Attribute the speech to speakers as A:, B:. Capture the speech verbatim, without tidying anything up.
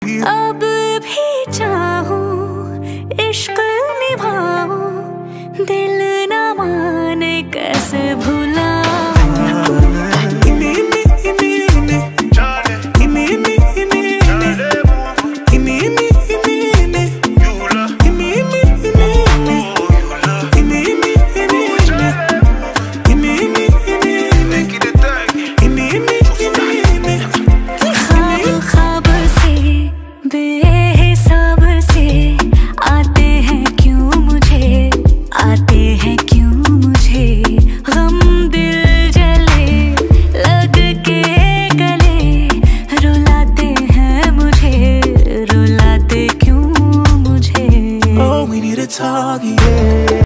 A: अब भी चाहूं इश्क निभाऊं, दिल न माने कैसे भुला।